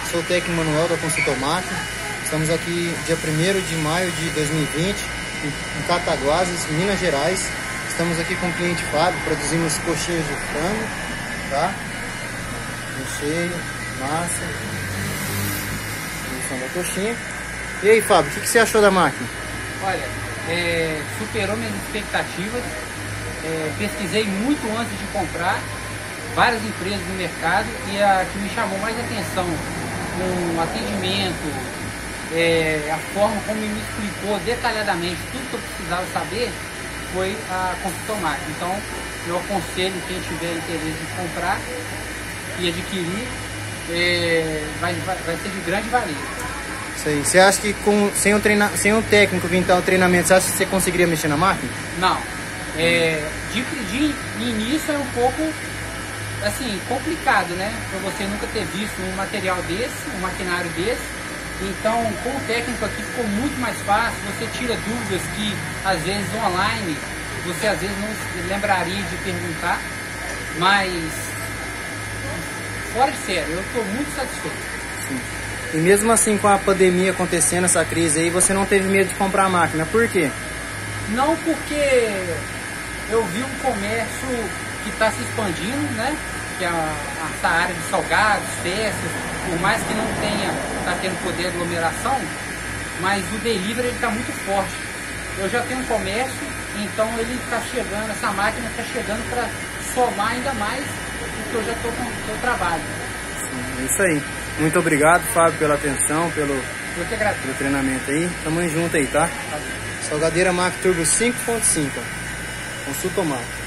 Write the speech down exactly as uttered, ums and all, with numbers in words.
sou técnico manual da Consultomac. Estamos aqui dia primeiro de maio de dois mil e vinte, em Cataguases, Minas Gerais. Estamos aqui com o cliente Fábio, produzimos coxinhas de frango, tá? Recheio, massa, produção da coxinha. E aí, Fábio, o que, que você achou da máquina? Olha, é, superou minhas expectativas. É, pesquisei muito antes de comprar várias empresas no mercado, e a que me chamou mais atenção no atendimento, é, a forma como me explicou detalhadamente tudo que eu precisava saber, foi a Consultomac. Então eu aconselho quem tiver interesse em comprar e adquirir, é, vai, vai, vai ser de grande valia. Isso aí. Você acha que com, sem, um treina, sem um técnico vir dar o treinamento, você acha que você conseguiria mexer na máquina? Não. É, de, de início é um pouco assim, complicado, né? Para você nunca ter visto um material desse, um maquinário desse. Então, com o técnico aqui ficou muito mais fácil. Você tira dúvidas que às vezes online você às vezes não se lembraria de perguntar. Mas, fora de sério, eu estou muito satisfeito. Sim. E mesmo assim, com a pandemia acontecendo, essa crise aí, você não teve medo de comprar a máquina. Por quê? Não, porque eu vi um comércio que está se expandindo, né? Que é a, essa área de salgados, festas, por mais que não tenha, está tendo poder de aglomeração, mas o delivery está muito forte. Eu já tenho um comércio, então ele está chegando, essa máquina está chegando para somar ainda mais do que eu já estou com o seu trabalho. Sim, é isso aí. Muito obrigado, Fábio, pela atenção, pelo, eu que agradeço. pelo treinamento aí. Tamo junto aí, tá? Tá. Salgadeira Mac Turbo cinco ponto cinco. Consultomac.